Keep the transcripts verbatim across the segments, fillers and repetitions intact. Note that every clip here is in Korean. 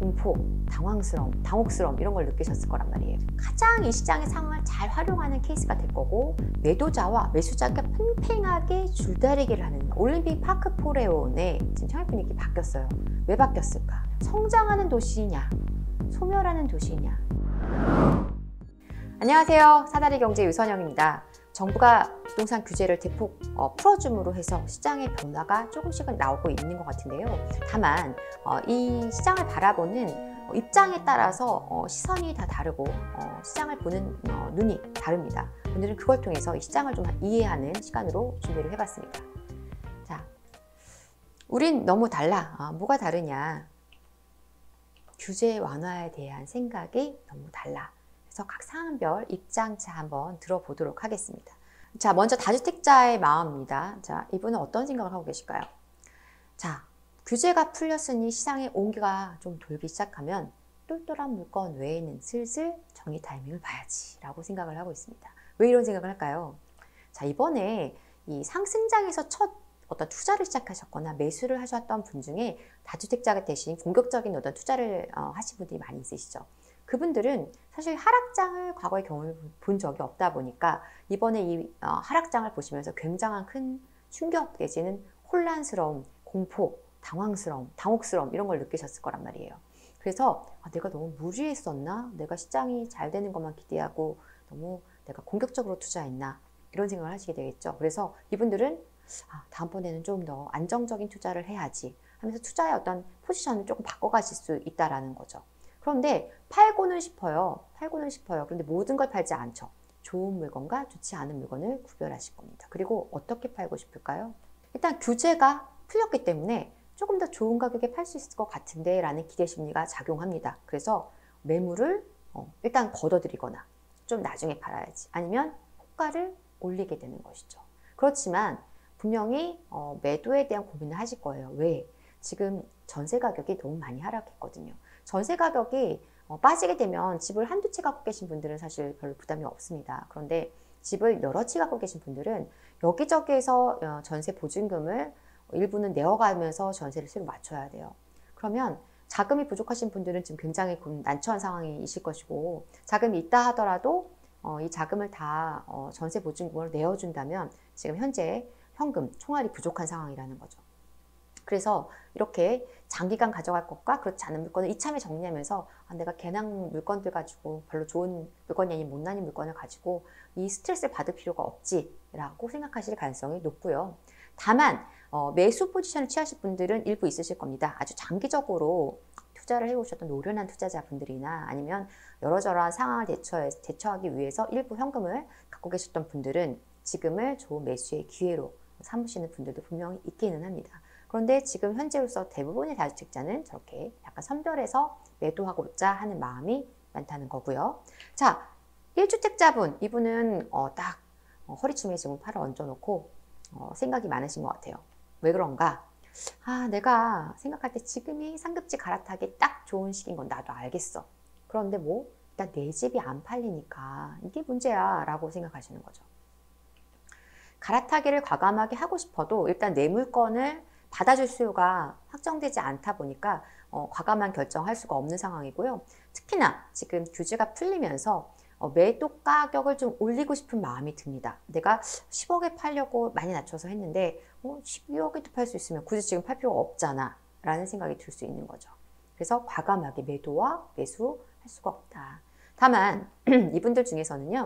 공포, 당황스러움, 당혹스러움 이런 걸 느끼셨을 거란 말이에요. 가장 이 시장의 상황을 잘 활용하는 케이스가 될 거고, 매도자와 매수자가 팽팽하게 줄다리기를 하는 올림픽 파크 포레온의 지금 청약 분위기 바뀌었어요. 왜 바뀌었을까? 성장하는 도시냐, 소멸하는 도시냐. 안녕하세요. 사다리 경제 유선영입니다. 정부가 부동산 규제를 대폭 어, 풀어줌으로 해서 시장의 변화가 조금씩은 나오고 있는 것 같은데요. 다만 어, 이 시장을 바라보는 어, 입장에 따라서 어, 시선이 다 다르고 어, 시장을 보는 어, 눈이 다릅니다. 오늘은 그걸 통해서 이 시장을 좀 이해하는 시간으로 준비를 해봤습니다. 자, 우린 너무 달라. 아, 뭐가 다르냐? 규제 완화에 대한 생각이 너무 달라. 그래서 각 상황별 입장차 한번 들어보도록 하겠습니다. 자, 먼저 다주택자의 마음입니다. 자, 이분은 어떤 생각을 하고 계실까요? 자, 규제가 풀렸으니 시장에 온기가 좀 돌기 시작하면 똘똘한 물건 외에는 슬슬 정리 타이밍을 봐야지 라고 생각을 하고 있습니다. 왜 이런 생각을 할까요? 자, 이번에 이 상승장에서 첫 어떤 투자를 시작하셨거나 매수를 하셨던 분 중에 다주택자가 대신 공격적인 어떤 투자를 어, 하신 분들이 많이 있으시죠. 그분들은 사실 하락장을 과거의 경험을 본 적이 없다 보니까 이번에 이 어, 하락장을 보시면서 굉장한 큰 충격 내지는 혼란스러움, 공포, 당황스러움, 당혹스러움 이런 걸 느끼셨을 거란 말이에요. 그래서 아, 내가 너무 무리했었나? 내가 시장이 잘 되는 것만 기대하고 너무 내가 공격적으로 투자했나? 이런 생각을 하시게 되겠죠. 그래서 이분들은 아, 다음번에는 좀 더 안정적인 투자를 해야지 하면서 투자의 어떤 포지션을 조금 바꿔가실 수 있다라는 거죠. 그런데 팔고는 싶어요. 팔고는 싶어요. 그런데 모든 걸 팔지 않죠. 좋은 물건과 좋지 않은 물건을 구별하실 겁니다. 그리고 어떻게 팔고 싶을까요? 일단 규제가 풀렸기 때문에 조금 더 좋은 가격에 팔 수 있을 것 같은데 라는 기대 심리가 작용합니다. 그래서 매물을 어, 일단 걷어들이거나 좀 나중에 팔아야지. 아니면 호가를 올리게 되는 것이죠. 그렇지만 분명히 어, 매도에 대한 고민을 하실 거예요. 왜? 지금 전세 가격이 너무 많이 하락했거든요. 전세 가격이 어, 빠지게 되면 집을 한두 채 갖고 계신 분들은 사실 별로 부담이 없습니다. 그런데 집을 여러 채 갖고 계신 분들은 여기저기에서 어, 전세 보증금을 일부는 내어가면서 전세를 새로 맞춰야 돼요. 그러면 자금이 부족하신 분들은 지금 굉장히 난처한 상황이실 것이고, 자금이 있다 하더라도 어, 이 자금을 다 어, 전세 보증금으로 내어준다면 지금 현재 현금, 총알이 부족한 상황이라는 거죠. 그래서 이렇게 장기간 가져갈 것과 그렇지 않은 물건을 이참에 정리하면서 아, 내가 개낭 물건들 가지고 별로 좋은 물건이 아닌 못난이 물건을 가지고 이 스트레스를 받을 필요가 없지라고 생각하실 가능성이 높고요. 다만 어, 매수 포지션을 취하실 분들은 일부 있으실 겁니다. 아주 장기적으로 투자를 해오셨던 노련한 투자자분들이나 아니면 여러저러한 상황을 대처해, 대처하기 위해서 일부 현금을 갖고 계셨던 분들은 지금을 좋은 매수의 기회로 삼으시는 분들도 분명히 있기는 합니다. 그런데 지금 현재로서 대부분의 다주택자는 저렇게 약간 선별해서 매도하고자 하는 마음이 많다는 거고요. 자, 일 주택자분, 이분은 어, 딱 어, 허리춤에 지금 팔을 얹어놓고 어, 생각이 많으신 것 같아요. 왜 그런가? 아, 내가 생각할 때 지금이 상급지 갈아타기 딱 좋은 시기인 건 나도 알겠어. 그런데 뭐 일단 내 집이 안 팔리니까 이게 문제야 라고 생각하시는 거죠. 갈아타기를 과감하게 하고 싶어도 일단 내 물건을 받아줄 수요가 확정되지 않다 보니까 어, 과감한 결정할 수가 없는 상황이고요. 특히나 지금 규제가 풀리면서 어, 매도 가격을 좀 올리고 싶은 마음이 듭니다. 내가 십억에 팔려고 많이 낮춰서 했는데 어, 십이억에도 팔 수 있으면 굳이 지금 팔 필요가 없잖아 라는 생각이 들 수 있는 거죠. 그래서 과감하게 매도와 매수할 수가 없다. 다만 이분들 중에서는요,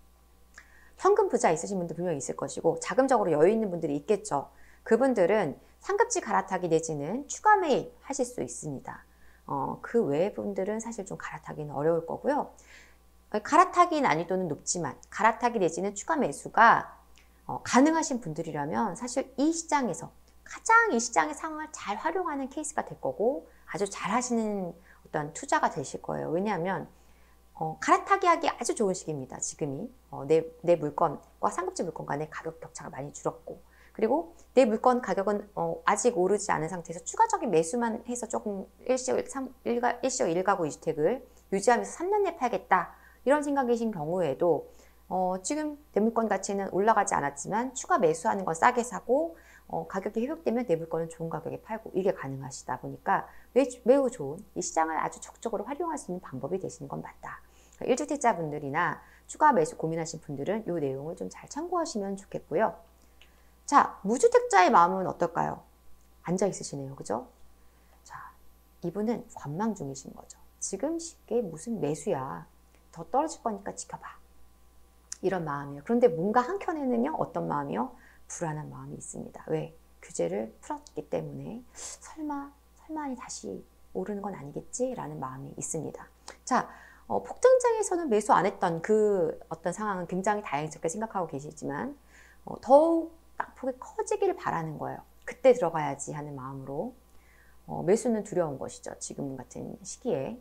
현금 부자 있으신 분들 분명히 있을 것이고 자금적으로 여유 있는 분들이 있겠죠. 그분들은 상급지 갈아타기 내지는 추가 매입 하실 수 있습니다. 어, 그 외의 분들은 사실 좀 갈아타기는 어려울 거고요. 갈아타기 난이도는 높지만 갈아타기 내지는 추가 매수가 어, 가능하신 분들이라면 사실 이 시장에서 가장 이 시장의 상황을 잘 활용하는 케이스가 될 거고 아주 잘 하시는 어떤 투자가 되실 거예요. 왜냐하면 어, 갈아타기 하기 아주 좋은 시기입니다. 지금이 어, 내, 내 물건과 상급지 물건 간의 가격 격차가 많이 줄었고, 그리고 내 물건 가격은 어, 아직 오르지 않은 상태에서 추가적인 매수만 해서 조금 일시적, 일가, 일시적 일가구 이주택을 유지하면서 삼 년 내에 팔겠다 이런 생각이신 경우에도 어, 지금 내 물건 가치는 올라가지 않았지만 추가 매수하는 건 싸게 사고 어, 가격이 회복되면 내 물건은 좋은 가격에 팔고 이게 가능하시다 보니까 매, 매우 좋은 이 시장을 아주 적극적으로 활용할 수 있는 방법이 되시는 건 맞다. 일 주택자 분들이나 추가 매수 고민하신 분들은 이 내용을 좀 잘 참고하시면 좋겠고요. 자, 무주택자의 마음은 어떨까요? 앉아 있으시네요. 그죠? 자, 이분은 관망 중이신 거죠. 지금 쉽게 무슨 매수야. 더 떨어질 거니까 지켜봐. 이런 마음이에요. 그런데 뭔가 한켠에는요. 어떤 마음이요? 불안한 마음이 있습니다. 왜? 규제를 풀었기 때문에 설마, 설마니 다시 오르는 건 아니겠지? 라는 마음이 있습니다. 자, 어, 폭등장에서는 매수 안 했던 그 어떤 상황은 굉장히 다행스럽게 생각하고 계시지만 어, 더욱 낙폭이 커지기를 바라는 거예요. 그때 들어가야지 하는 마음으로 어, 매수는 두려운 것이죠. 지금 같은 시기에.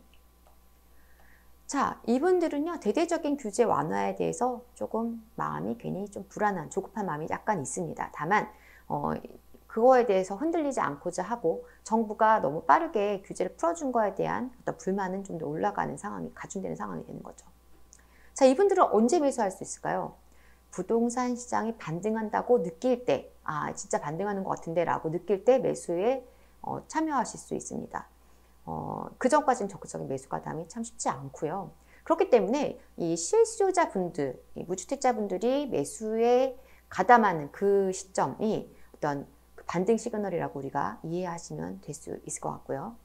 자, 이분들은요. 대대적인 규제 완화에 대해서 조금 마음이 괜히 좀 불안한 조급한 마음이 약간 있습니다. 다만 어, 그거에 대해서 흔들리지 않고자 하고 정부가 너무 빠르게 규제를 풀어준 거에 대한 어떤 불만은 좀 더 올라가는 상황이 가중되는 상황이 되는 거죠. 자, 이분들은 언제 매수할 수 있을까요? 부동산 시장이 반등한다고 느낄 때, 아 진짜 반등하는 것 같은데 라고 느낄 때 매수에 어, 참여하실 수 있습니다. 어, 그 전까지는 적극적인 매수 가담이 참 쉽지 않고요. 그렇기 때문에 이 실수요자분들, 이 무주택자분들이 매수에 가담하는 그 시점이 어떤 반등 시그널이라고 우리가 이해하시면 될 수 있을 것 같고요.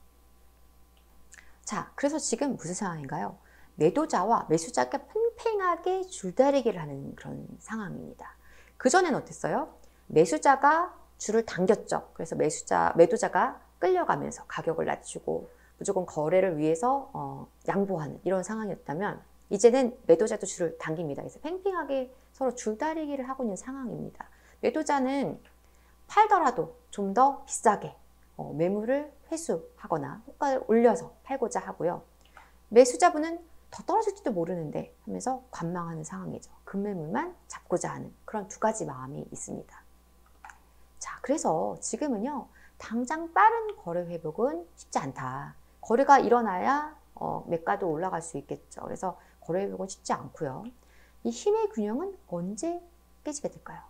자, 그래서 지금 무슨 상황인가요? 매도자와 매수자가 팽팽하게 줄다리기를 하는 그런 상황입니다. 그전엔 어땠어요? 매수자가 줄을 당겼죠. 그래서 매수자, 매도자가 끌려가면서 가격을 낮추고 무조건 거래를 위해서 어, 양보하는 이런 상황이었다면 이제는 매도자도 줄을 당깁니다. 그래서 팽팽하게 서로 줄다리기를 하고 있는 상황입니다. 매도자는 팔더라도 좀 더 비싸게 어, 매물을 회수하거나 호가를 올려서 팔고자 하고요. 매수자분은 더 떨어질지도 모르는데 하면서 관망하는 상황이죠. 급매물만 잡고자 하는 그런 두 가지 마음이 있습니다. 자, 그래서 지금은요. 당장 빠른 거래 회복은 쉽지 않다. 거래가 일어나야 어, 매가도 올라갈 수 있겠죠. 그래서 거래 회복은 쉽지 않고요. 이 힘의 균형은 언제 깨지게 될까요?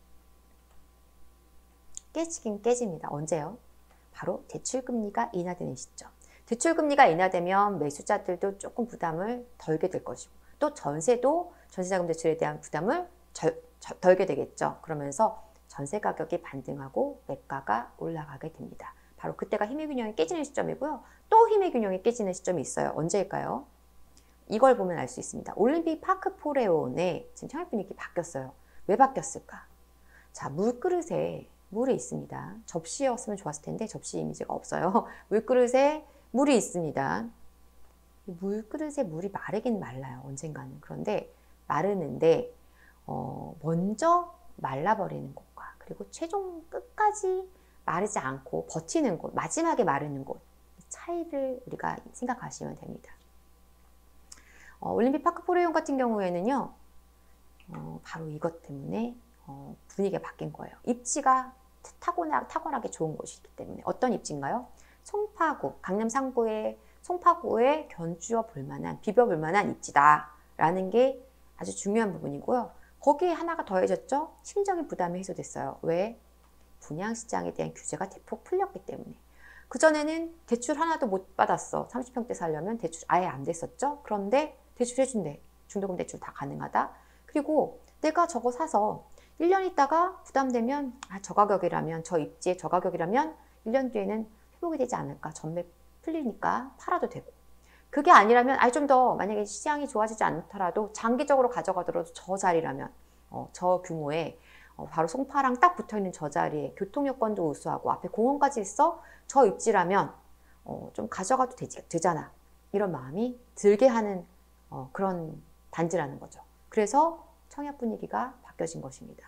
깨지긴 깨집니다. 언제요? 바로 대출금리가 인하되는 시점. 대출금리가 인하되면 매수자들도 조금 부담을 덜게 될 것이고 또 전세도 전세자금 대출에 대한 부담을 절, 절, 덜게 되겠죠. 그러면서 전세 가격이 반등하고 매가가 올라가게 됩니다. 바로 그때가 힘의 균형이 깨지는 시점이고요. 또 힘의 균형이 깨지는 시점이 있어요. 언제일까요? 이걸 보면 알 수 있습니다. 올림픽 파크 포레온에 지금 청약 분위기 바뀌었어요. 왜 바뀌었을까? 자, 물그릇에 물이 있습니다. 접시였으면 좋았을 텐데 접시 이미지가 없어요. 물그릇에 물이 있습니다. 물그릇에 물이 마르긴 말라요. 언젠가는. 그런데 마르는데 어, 먼저 말라버리는 곳과 그리고 최종 끝까지 마르지 않고 버티는 곳, 마지막에 마르는 곳 차이를 우리가 생각하시면 됩니다. 어, 올림픽 파크 포레온 같은 경우에는요. 어, 바로 이것 때문에 어, 분위기가 바뀐 거예요. 입지가 타고나, 타고나게 좋은 곳이기 때문에 어떤 입지인가요? 송파구, 강남 상구의 송파구에 견주어 볼만한, 비벼볼 만한 입지다라는 게 아주 중요한 부분이고요. 거기에 하나가 더해졌죠? 심적인 부담이 해소됐어요. 왜? 분양시장에 대한 규제가 대폭 풀렸기 때문에. 그전에는 대출 하나도 못 받았어. 삼십 평대 살려면 대출 아예 안 됐었죠? 그런데 대출해준대. 중도금 대출 다 가능하다. 그리고 내가 저거 사서 일 년 있다가 부담되면 아, 저 가격이라면, 저 입지에 저 가격이라면 일 년 뒤에는 회복이 되지 않을까. 전매 풀리니까 팔아도 되고. 그게 아니라면 아니 좀 더 만약에 시장이 좋아지지 않더라도 장기적으로 가져가더라도 저 자리라면 어, 저 규모의 어, 바로 송파랑 딱 붙어있는 저 자리에 교통 여건도 우수하고 앞에 공원까지 있어 저 입지라면 어, 좀 가져가도 되지, 되잖아. 이런 마음이 들게 하는 어, 그런 단지라는 거죠. 그래서 청약 분위기가 바뀌어진 것입니다.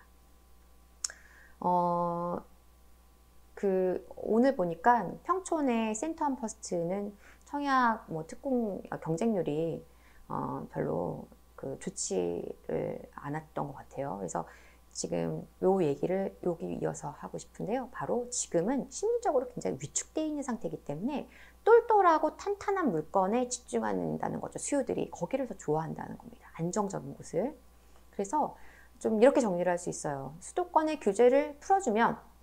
어, 그 오늘 보니까 평촌의 센터암퍼스트는 청약 뭐 특공 경쟁률이 어, 별로 그 좋지를 않았던 것 같아요. 그래서 지금 요 얘기를 여기 이어서 하고 싶은데요. 바로 지금은 심리적으로 굉장히 위축되어 있는 상태이기 때문에 똘똘하고 탄탄한 물건에 집중한다는 거죠. 수요들이 거기를 더 좋아한다는 겁니다. 안정적인 곳을. 그래서 좀 이렇게 정리를 할 수 있어요. 수도권의 규제를 풀어주면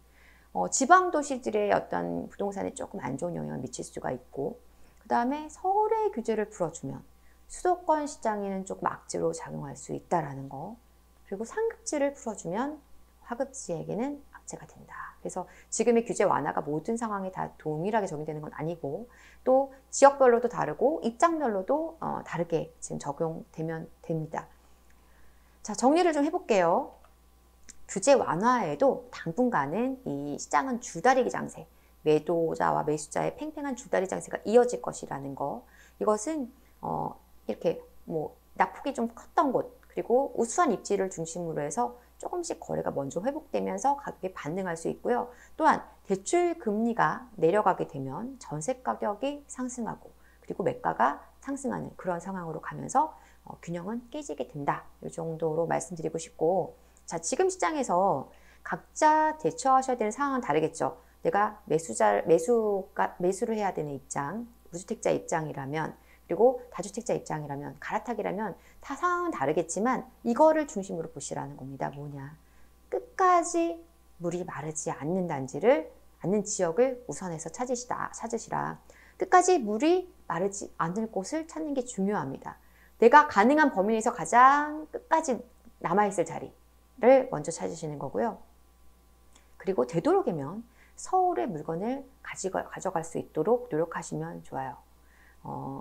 어, 지방 도시들의 어떤 부동산에 조금 안 좋은 영향을 미칠 수가 있고, 그 다음에 서울의 규제를 풀어주면 수도권 시장에는 조금 악재로 작용할 수 있다라는 거, 그리고 상급지를 풀어주면 하급지에게는 악재가 된다. 그래서 지금의 규제 완화가 모든 상황에 다 동일하게 적용되는 건 아니고, 또 지역별로도 다르고 입장별로도 어, 다르게 지금 적용되면 됩니다. 자, 정리를 좀 해볼게요. 규제 완화에도 당분간은 이 시장은 줄다리기 장세, 매도자와 매수자의 팽팽한 줄다리기 장세가 이어질 것이라는 거. 이것은 어, 이렇게 뭐 낙폭이 좀 컸던 곳, 그리고 우수한 입지를 중심으로 해서 조금씩 거래가 먼저 회복되면서 가격이 반등할 수 있고요. 또한 대출 금리가 내려가게 되면 전세 가격이 상승하고, 그리고 매가가 상승하는 그런 상황으로 가면서 어, 균형은 깨지게 된다. 이 정도로 말씀드리고 싶고, 자, 지금 시장에서 각자 대처하셔야 되는 상황은 다르겠죠. 내가 매수자, 매수가, 매수를 해야 되는 입장, 무주택자 입장이라면, 그리고 다주택자 입장이라면, 갈아타기라면 다 상황은 다르겠지만 이거를 중심으로 보시라는 겁니다. 뭐냐? 끝까지 물이 마르지 않는 단지를, 않는 지역을 우선해서 찾으시다, 찾으시라. 끝까지 물이 마르지 않을 곳을 찾는 게 중요합니다. 내가 가능한 범위 내에서 가장 끝까지 남아있을 자리를 먼저 찾으시는 거고요. 그리고 되도록이면 서울의 물건을 가지고, 가져갈 수 있도록 노력하시면 좋아요. 어,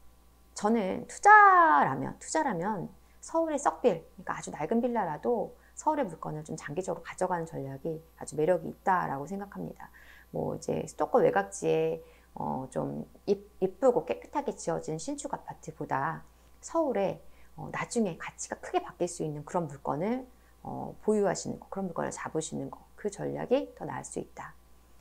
저는 투자라면, 투자라면 서울의 썩빌, 그러니까 아주 낡은 빌라라도 서울의 물건을 좀 장기적으로 가져가는 전략이 아주 매력이 있다라고 생각합니다. 뭐 이제 수도권 외곽지에 어, 좀 이쁘고 깨끗하게 지어진 신축 아파트보다 서울에 어, 나중에 가치가 크게 바뀔 수 있는 그런 물건을 어, 보유하시는 거, 그런 물건을 잡으시는 거, 그 전략이 더 나을 수 있다.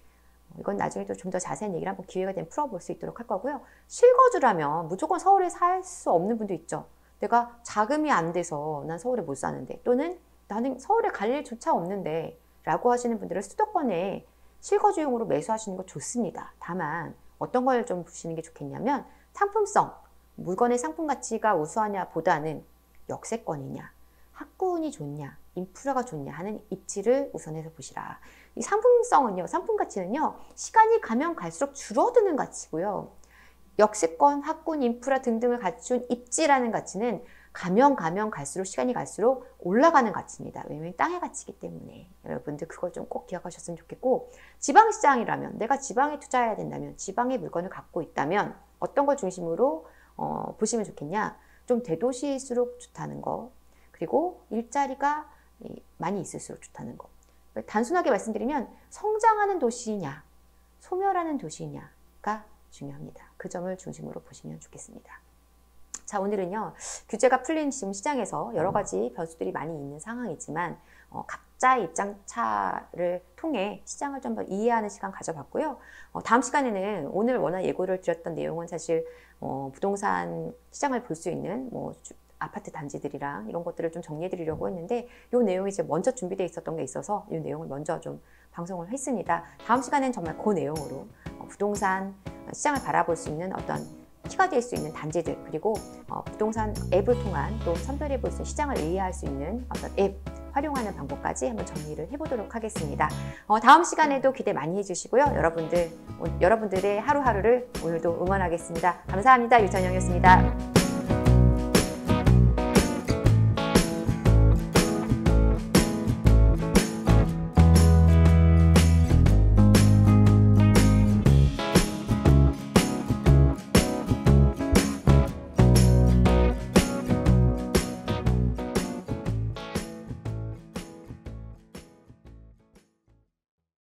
이건 나중에 또 좀 더 자세한 얘기를 한번 기회가 되면 풀어볼 수 있도록 할 거고요. 실거주라면 무조건 서울에 살 수 없는 분도 있죠. 내가 자금이 안 돼서 난 서울에 못 사는데, 또는 나는 서울에 갈 일조차 없는데 라고 하시는 분들은 수도권에 실거주용으로 매수하시는 거 좋습니다. 다만 어떤 걸 좀 보시는 게 좋겠냐면, 상품성, 물건의 상품 가치가 우수하냐 보다는 역세권이냐, 학군이 좋냐, 인프라가 좋냐 하는 입지를 우선해서 보시라. 이 상품성은요, 상품 가치는요, 시간이 가면 갈수록 줄어드는 가치고요. 역세권, 학군, 인프라 등등을 갖춘 입지라는 가치는 가면 가면 갈수록, 시간이 갈수록 올라가는 가치입니다. 왜냐하면 땅의 가치이기 때문에. 여러분들 그걸 좀 꼭 기억하셨으면 좋겠고, 지방시장이라면, 내가 지방에 투자해야 된다면, 지방의 물건을 갖고 있다면 어떤 걸 중심으로 어, 보시면 좋겠냐? 좀 대도시일수록 좋다는 거, 그리고 일자리가 많이 있을수록 좋다는 거. 단순하게 말씀드리면 성장하는 도시냐, 소멸하는 도시냐가 중요합니다. 그 점을 중심으로 보시면 좋겠습니다. 자, 오늘은요, 규제가 풀린 지금 시장에서 여러 가지 변수들이 많이 있는 상황이지만 어, 각자의 입장차를 통해 시장을 좀 더 이해하는 시간 가져봤고요. 어, 다음 시간에는 오늘 워낙 예고를 드렸던 내용은 사실 어, 부동산 시장을 볼 수 있는 뭐 주, 아파트 단지들이랑 이런 것들을 좀 정리해 드리려고 했는데, 이 내용이 이제 먼저 준비되어 있었던 게 있어서 이 내용을 먼저 좀 방송을 했습니다. 다음 시간에는 정말 그 내용으로 어, 부동산 시장을 바라볼 수 있는 어떤 키가 될 수 있는 단지들, 그리고 어, 부동산 앱을 통한 또 선별해 볼 수 있는 시장을 이해할 수 있는 어떤 앱 활용하는 방법까지 한번 정리를 해보도록 하겠습니다. 어, 다음 시간에도 기대 많이 해주시고요. 여러분들, 오, 여러분들의 하루하루를 오늘도 응원하겠습니다. 감사합니다. 유전영이었습니다.